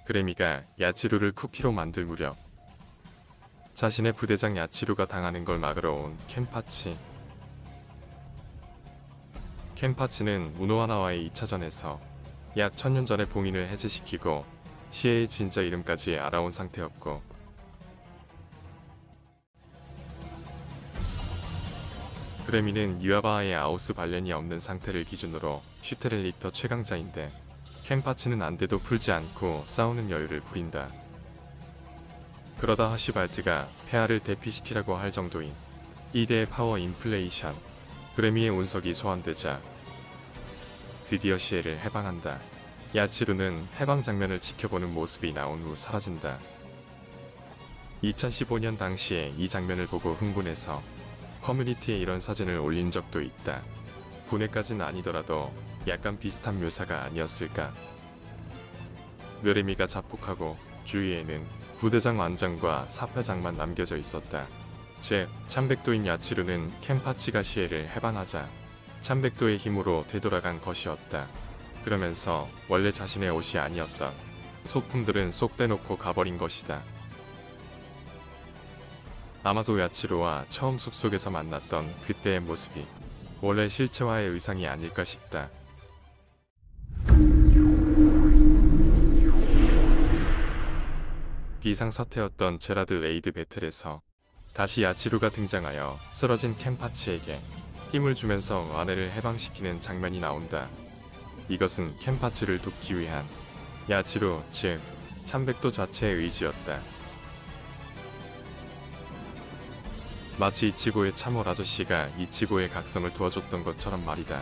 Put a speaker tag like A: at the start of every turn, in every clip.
A: 그레미가 야치루를 쿠키로 만들 무렵 자신의 부대장 야치루가 당하는 걸 막으러 온 켄파치. 켄파치는 우노하나와의 2차전에서 약 1000년 전의 봉인을 해제시키고 시에의 진짜 이름까지 알아온 상태였고, 그레미는 유아바와의 아오스 관련이 없는 상태를 기준으로 슈테렐리터 최강자인데, 켄파치는 안돼도 풀지 않고 싸우는 여유를 부린다. 그러다 하시발트가 폐하를 대피시키라고 할 정도인 2대의 파워 인플레이션, 그레미의 운석이 소환되자 드디어 시에를 해방한다. 야치루는 해방 장면을 지켜보는 모습이 나온 후 사라진다. 2015년 당시에 이 장면을 보고 흥분해서 커뮤니티에 이런 사진을 올린 적도 있다. 분해까진 아니더라도 약간 비슷한 묘사가 아니었을까. 묘레미가 자폭하고 주위에는 부대장 완장과 사패장만 남겨져 있었다. 즉, 참백도인 야치루는 켄파치가 시에를 해방하자 참백도의 힘으로 되돌아간 것이었다. 그러면서 원래 자신의 옷이 아니었던 소품들은 쏙 빼놓고 가버린 것이다. 아마도 야치루와 처음 숲속에서 만났던 그때의 모습이 원래 실체와의 의상이 아닐까 싶다. 비상사태였던 제라드 레이드 배틀에서 다시 야치루가 등장하여 쓰러진 켄파치에게 힘을 주면서 아내를 해방시키는 장면이 나온다. 이것은 켄파치를 돕기 위한 야치루, 즉 참백도 자체의 의지였다. 마치 이치고의 참월 아저씨가 이치고의 각성을 도와줬던 것처럼 말이다.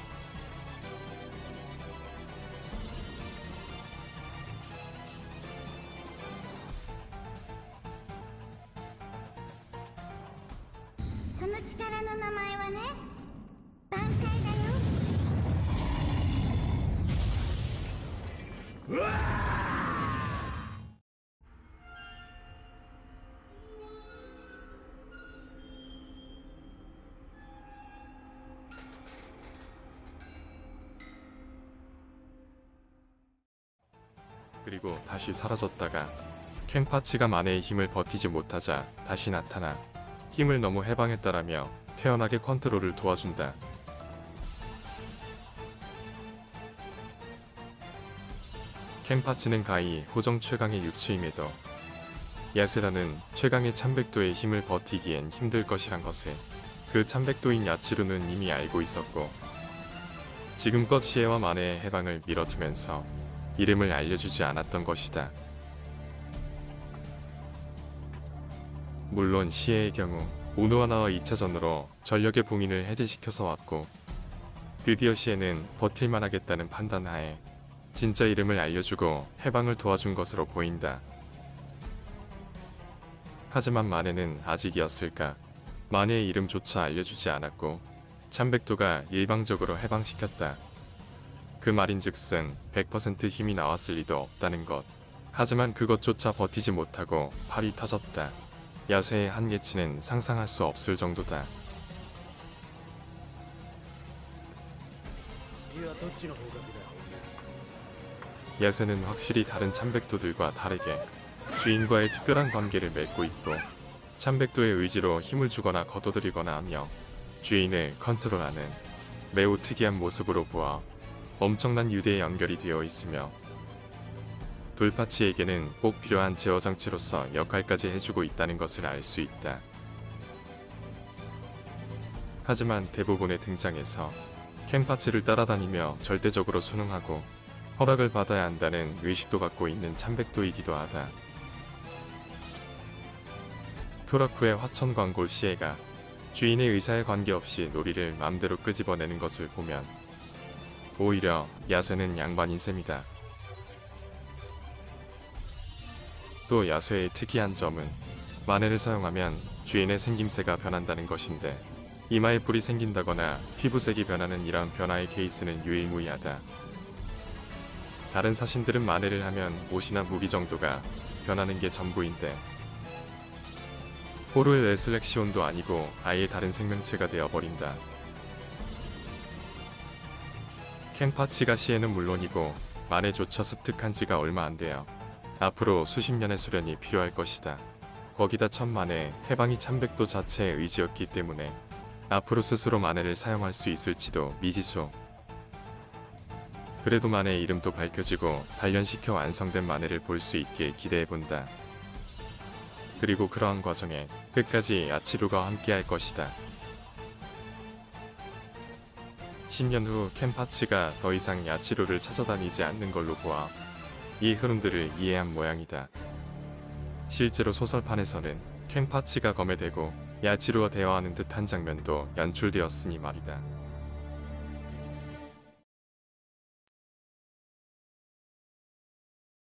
A: 그리고 다시 사라졌다가 켄파치가 만해의 힘을 버티지 못하자 다시 나타나 힘을 너무 해방했다라며 태연하게 컨트롤을 도와준다. 켄파치는 가히 호정 최강의 유치임에도 야세라는 최강의 참백도의 힘을 버티기엔 힘들 것이란 것을 그 참백도인 야치루는 이미 알고 있었고, 지금껏 시에와 만해의 해방을 밀어두면서 이름을 알려주지 않았던 것이다. 물론 시에의 경우 우노하나와 2차전으로 전력의 봉인을 해제시켜서 왔고, 드디어 시에는 버틸만 하겠다는 판단하에 진짜 이름을 알려주고 해방을 도와준 것으로 보인다. 하지만 만해는 아직이었을까? 만해의 이름조차 알려주지 않았고 참백도가 일방적으로 해방시켰다. 그 말인즉슨 100% 힘이 나왔을 리도 없다는 것. 하지만 그것조차 버티지 못하고 팔이 터졌다. 야세의 한계치는 상상할 수 없을 정도다. 야세는 확실히 다른 참백도들과 다르게 주인과의 특별한 관계를 맺고 있고, 참백도의 의지로 힘을 주거나 거둬들이거나 하며 주인을 컨트롤하는 매우 특이한 모습으로 보아 엄청난 유대에 연결이 되어 있으며, 돌파치에게는 꼭 필요한 제어장치로서 역할까지 해주고 있다는 것을 알 수 있다. 하지만 대부분의 등장에서 켄파치를 따라다니며 절대적으로 순응하고 허락을 받아야 한다는 의식도 갖고 있는 참백도이기도 하다. 토라쿠의 화천광골 시에가 주인의 의사에 관계없이 놀이를 맘대로 끄집어내는 것을 보면 오히려 야세는 양반인 셈이다. 또 야세의 특이한 점은 만해를 사용하면 주인의 생김새가 변한다는 것인데, 이마에 뿔이 생긴다거나 피부색이 변하는 이런 변화의 케이스는 유일무이하다. 다른 사신들은 만해를 하면 옷이나 무기 정도가 변하는 게 전부인데, 호루의 레슬렉시온도 아니고 아예 다른 생명체가 되어버린다. 켄파치가 시에는 물론이고 만해조차 습득한 지가 얼마 안 돼요. 앞으로 수십 년의 수련이 필요할 것이다. 거기다 천만에 해방이 참백도 자체의 의지였기 때문에 앞으로 스스로 만해를 사용할 수 있을지도 미지수. 그래도 만해의 이름도 밝혀지고 단련시켜 완성된 만해를 볼 수 있게 기대해본다. 그리고 그러한 과정에 끝까지 야치로가 함께할 것이다. 10년 후 켄파치가 더 이상 야치로를 찾아다니지 않는 걸로 보아 이 흐름들을 이해한 모양이다. 실제로 소설판에서는 켄파치가 검에 대고 야치로와 대화하는 듯한 장면도 연출되었으니 말이다.